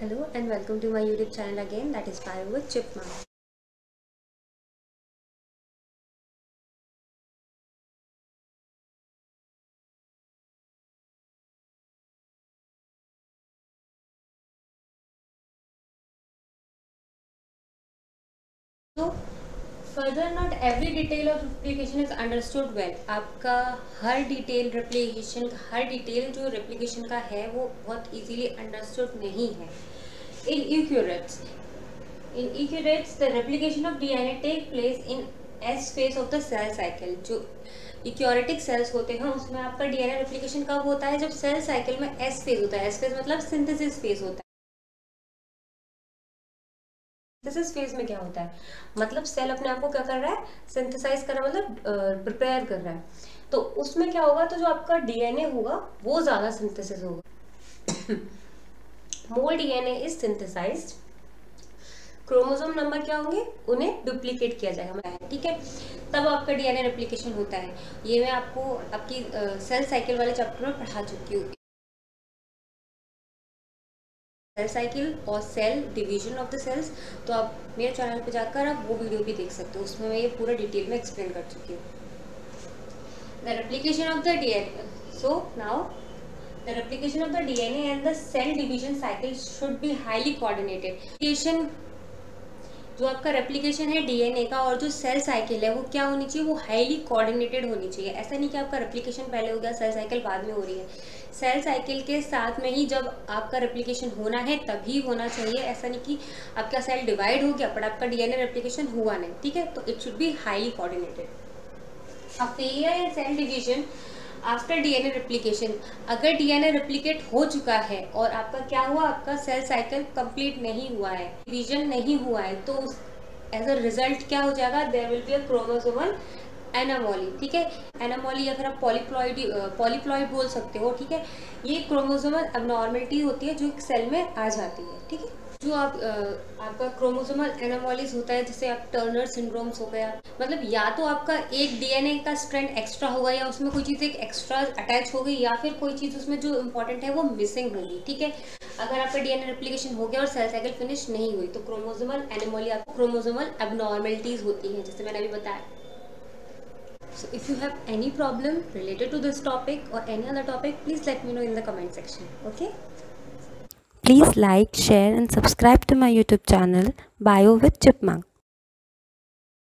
Hello and welcome to my YouTube channel again, that is Bio with Chipmunk. So further, not every detail of replication is understood well. आपका हर detail replication हर detail जो replication का है वो बहुत easily understood नहीं है. In eukaryotes, the replication of DNA take place in S phase of the cell cycle. जो यूकैरियोटिक सेल्स होते हैं उसमें आपका डीएनए रेप्लिकेशन कब होता है? जब सेल साइकिल में एस फेज होता है. एस फेज मतलब सिंथेसिस फेज होता है. सिंथेसिस फेज में क्या होता है? मतलब सेल अपने आप को क्या कर रहा है? सिंथेसाइज कर रहा है, मतलब प्रिपेयर कर रहा है. तो उसमें क्या होगा? तो जो आपका डीएनए होगा वो ज्यादा सिंथेसिस होगा. More DNA is synthesized. Chromosome number क्या होंगे? उन्हें डुप्लीकेट किया जाएगा. ठीक है, तब आपका डीएनए रेप्लिकेशन होता है. ये मैं आपको आपकी सेल साइकिल वाले चैप्टर में पढ़ा चुकी हूँ. सेल साइकिल और cell division of the cells. तो आप मेरे चैनल पे जाकर आप वो वीडियो भी देख सकते हो, उसमें मैं ये पूरा डिटेल में एक्सप्लेन कर चुकी हूँ. The replication of the DNA. So now the replication of the DNA and the cell division cycle should be highly coordinated. जो आपका रेप्लिकेशन है डीएनए का और जो सेल साइकिल है वो क्या होनी चाहिए? वो हाईली कोऑर्डिनेटेड होनी चाहिए. ऐसा नहीं कि आपका रेप्लिकेशन पहले हो गया, सेल साइकिल बाद में हो रही है. सेल साइकिल के साथ में ही जब आपका रेप्लिकेशन होना है तभी होना चाहिए. ऐसा नहीं कि आपका सेल डिवाइड हो गया पर आपका डीएनए रेप्लिकेशन हुआ नहीं. ठीक है, तो it should be highly coordinated. A failure in cell division after DNA replication. अगर डीएनए रेप्लिकेट हो चुका है और आपका क्या हुआ? आपका सेल साइकिल कंप्लीट नहीं हुआ है, डिवीजन नहीं हुआ है, तो एज अ रिजल्ट क्या हो जाएगा? There will be a chromosomal anomaly. ठीक है, एनामॉली या फिर आप पॉलीप्लॉइड बोल सकते हो. ठीक है, ये क्रोमोसोमल एबनॉर्मलिटी होती है जो एक सेल में आ जाती है. ठीक है, जो आपका क्रोमोसोमल एनामॉलीज होता है, जैसे आप टर्नर सिंड्रोम्स हो गया, मतलब या तो आपका एक डीएनए का स्ट्रैंड एक्स्ट्रा होगा या उसमें कोई चीज़ एक एक्स्ट्रा अटैच हो गई या फिर कोई चीज़ उसमें जो इंपॉर्टेंट है वो मिसिंग होगी. ठीक है, अगर आपका डीएनए रेप्लिकेशन हो गया और सेल साइकिल फिनिश नहीं हुई तो क्रोमोसोमल एनामॉली, आपको क्रोमोसोमल एबनॉर्मलिटीज होती हैं, जैसे मैंने अभी बताया. So if you have any problem related to this topic or any other topic, please let me know in the comment section. Okay? Please like, share and subscribe to my YouTube channel Bio with Chipmunk.